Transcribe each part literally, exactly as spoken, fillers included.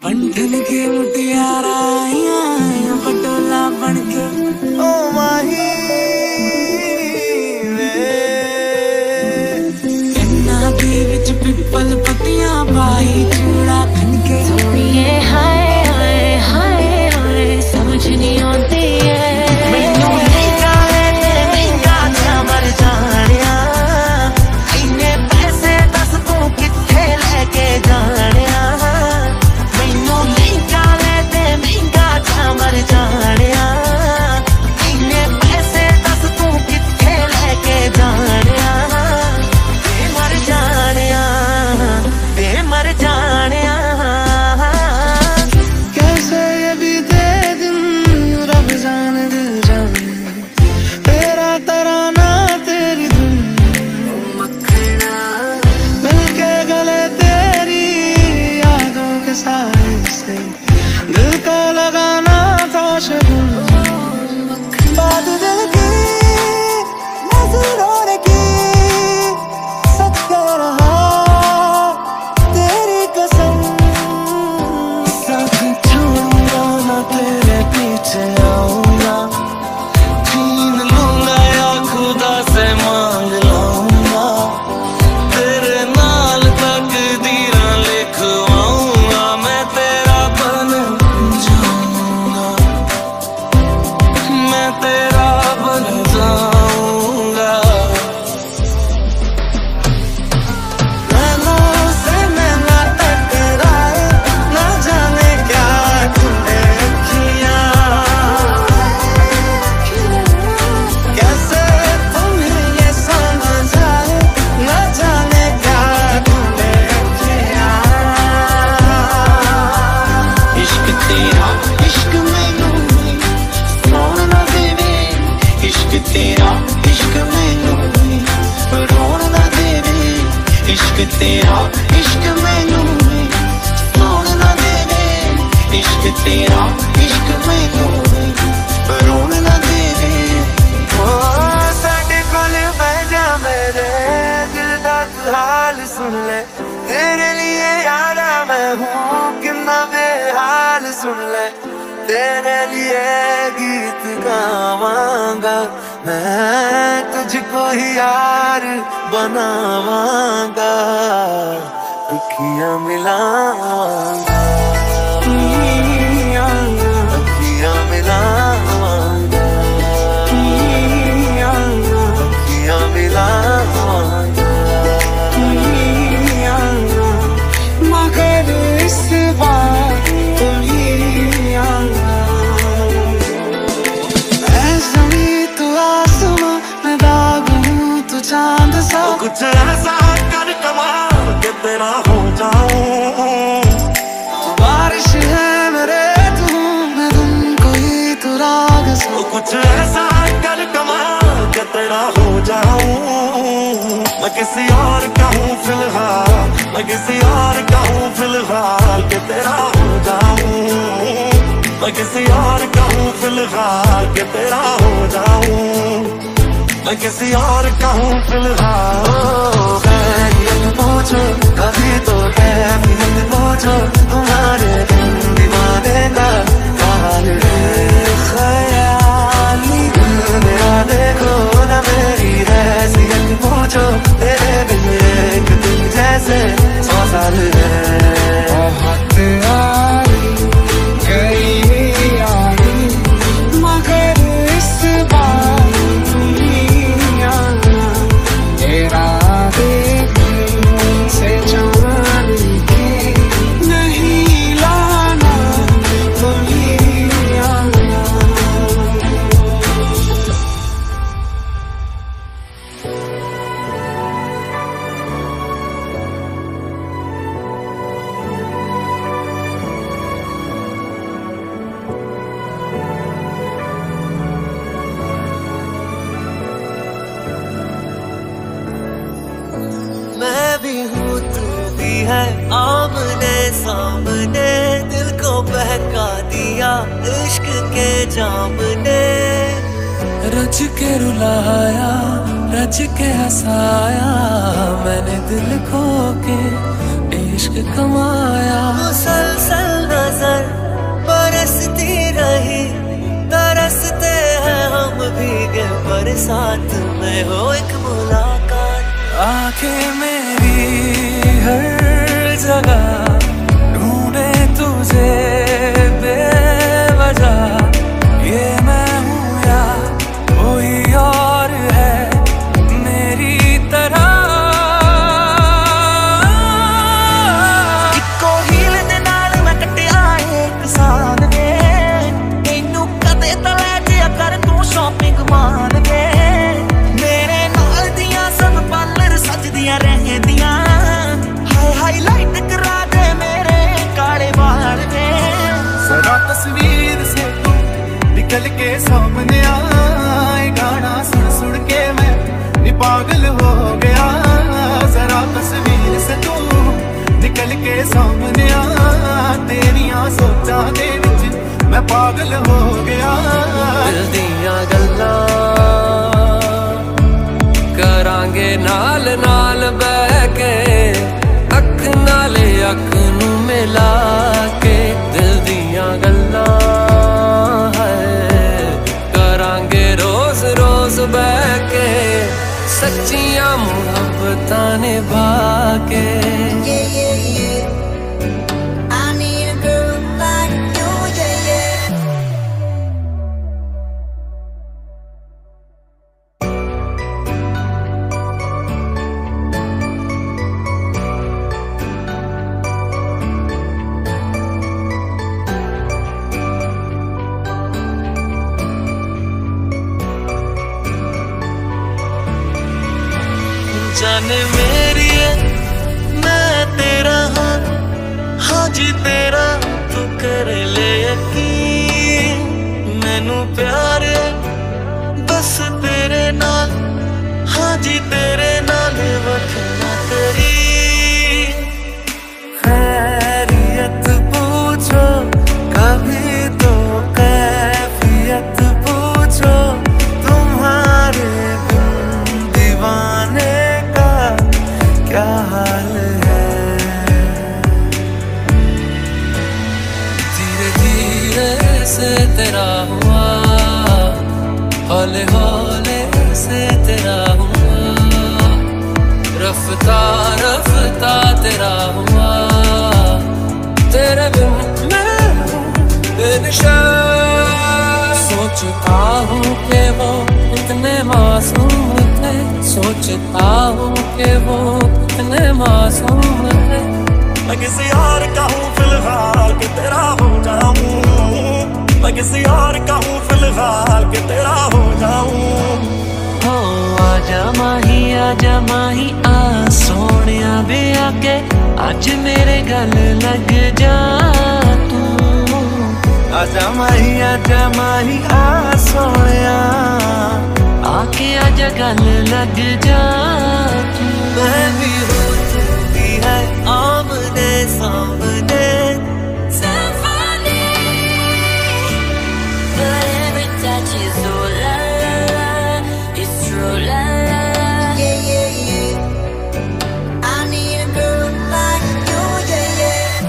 बंठन के मुटियारा आइया पटोला बन के ओ माही वे इन्ना दे विच पिपल पत्तियां पाई चूड़ा खन के सोनिए हाय हाय हाय हाय समझ नहीं आती है मैनू महंगा है ते महंगा जा मर जानिया इन्ने पैसे दस तू किथे लेके जानिया मैनू महंगा है ते महंगा जा मर जानिया इन्ने पैसे दस तू किथे लेके जानिया ते मर जानिया ते मर जानिया कैसे ये बीते दिन रब जाने दिल जाने तेरा तराना तेरी धुन मखना मिलके गले तेरी यादों के साए से दिल का लगाना था शगुन बात दिल की नजरों ने की सच कह रहा तेरी कसम साथ छोड़ूंगा ना तेरे पीछे आऊंगा छीन लूंगा या खुदा से मांग लाऊंगा तेरे नाल तकदीरां लिखवाऊंगा मैं तेरा बन जाऊंगा मैं तेरा बन जाऊंगा नैनों से नैना टकराए ना जाने क्या तूने किया कैसे तुम्हें ये समझ आए ना जाने क्या तूने किया इश्क तेरा इश्क मैनू रोन ना देवे इश्क तेरा इश्क मैनू रोन ना देवे इश्क तेरा इश्क मैनू रोन ना देवे इश्क तेरा इश्क मैनू रोन ना देवे ओ साडे कोल बह जा मेरे दिल दा तू हाल सुन ले तेरे लिए यारा मैं हूँ कितना बेहाल सुन ले तेरे लिए गीत गावांगा मैं तुझको ही यार बनावांगा अखियां मिलावांगा अखियां मिलावांगा अखियां मिलावांगा मगर इस बार तुम ही आना ऐ ज़मीं तू आसमां मैं दाग हूँ तू चांद सा कुछ ऐसा कर कमाल के तेरा हो जाऊं बारिश है मेरे तू मैं तुमको ही तू राग सा कुछ ऐसा कर कमाल के तेरा हो जाऊं मैं किसी और का हूँ फिलहाल मैं किसी और का हूँ फिलहाल के तेरा हो जाऊं मैं किसी और का हूँ फिलहाल के तेरा हो जाऊं मैं किसी और का हूँ फिलहाल खैरियत पूछो कभी तो कैफियत पूछो तुम्हारे बिन दीवाने का हाल है ख्याली दिल मेरा देखो ना मेरी हैसियत पूछो तेरे बिन एक दिन जैसे सौ साल है बहुत आई गई यारी मगर इस बार तुम ही आना तेरा देखने से जान के नहीं लाना तुम ही आना मैं भी हूँ तू भी है आमने सामने दिल को बहका दिया इश्क के जाम ने रच के रुलाया रच के हंसाया मैंने दिल खो के इश्क कमाया मुसलसल जाए हो एक मुलाकात। आंखें मेरी हर जगह ढूंढे तुझे बेवजह, ये मैं हूँ या कोई और है मेरी तरह। इको हील दे नाल मैं कटिया एक साल वे, तेनू कदे तां लै जिया कर तू शॉपिंग माल वे। मेरे नाल दियां सब पार्लर सजदियां रहंदियां, हाय हाईलाइट करा दे मेरे काले बाल वे। जरा तस्वीर से तू निकल के सामने आए, गाना सुन सुन के मैं नी पागल हो गया। जरा तस्वीर से तू निकल के सामने आ, तेरियां सोचां दे विच मैं पागल हो गया। दिल दियां गल्लां करांगे नाल नाल बह के, अख नाले अख नू मिला के। दिल दियां गल्लां करांगे रोज रोज बह के, सच्चियां मुहब्बतां निभा के। Yeah, yeah, yeah. I need a girl like you, yeah, yeah. जाने मेरी है मैं तेरा हाँ, हाँ जी तेरा तू कर ले यकीन। मैनू प्यार है बस तेरे नाल, हाँ जी तेरे नाल वखना करी। खैरियत पूछो कभी तो कैफियत पूछो, तुम्हारे बिन दीवाने का क्या हाल है। धीरे धीरे से तेरा हुआ, हौले हौले से तेरा हुआ, रफ्ता रफ्ता तेरा हुआ। तेरे बिन मैं हूँ बेनिशान, सोचता हूँ कि वो इतने मासूम थे, सोचता हूँ कि वो इतने मासूम थे। मैं किसी और का हूँ फिलहाल कि तेरा हो जाऊं, मैं किसी और का हूँ फिलहाल कि तेरा हो जाऊं। हो आजा माही आजा माही आ सोनिया वे आके, अज मेरे गल लग जा तू। आजा माही आजा माही आ सोनिया, आके आजा गल लग जा तू। मैं भी हूँ तू भी है आमने सामने। But every touch is so la la la, it's true la la la. Yeah, yeah, yeah. I need a girl like you, yeah, yeah.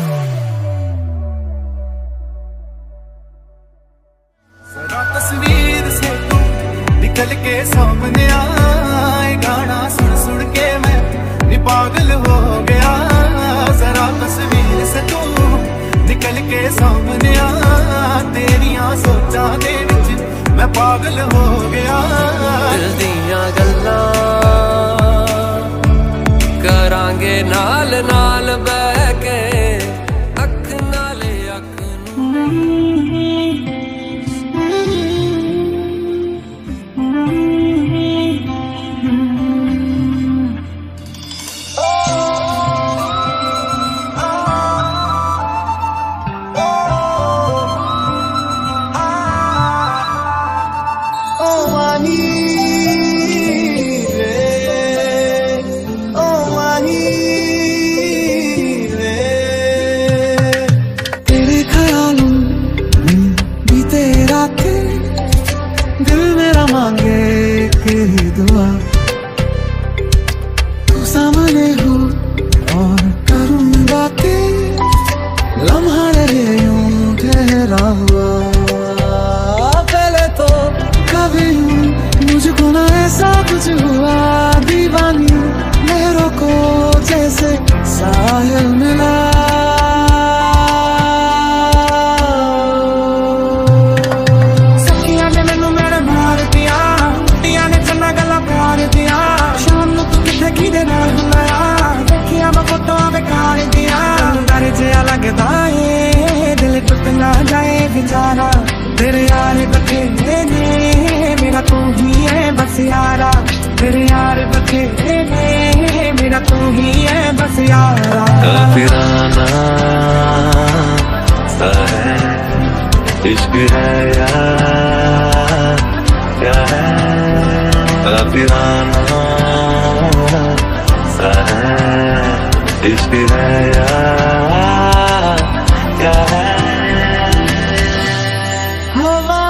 जरा तस्वीर से तू निकल के सामने आए, गाना सुन सुन के मैं नी पागल हो गया। जरा तस्वीर से तू निकल के सामने आ, तेरियां सोचां दे विच मैं पागल हो गया। दिल दियां गल्लां करांगे नाल नाल बह के, अख नाले अख नू। मुझको ना ऐसा कुछ हुआ दीवानी, लहरों को जैसे साहिल मिला। सखियां ने मैनू मेरे मार दिया, कुटियां ने चन्ना गला प्यार दिया। शाम नू तू किथे किदे नाल बुलाया, देखिया मैं फोटोआं बेकार दिया। डर जिहा लगदा ए दिल टुट ना जाए बेचारा, तेरे यार बथेरे ने मेरा तू ही है बस यारा। तेरे यार बथेरे ने मेरा तू ही है बस यारा। काफिराना सा है इश्क है यार, क्या है काफिराना सा है इश्क है यार, क्या है। हवा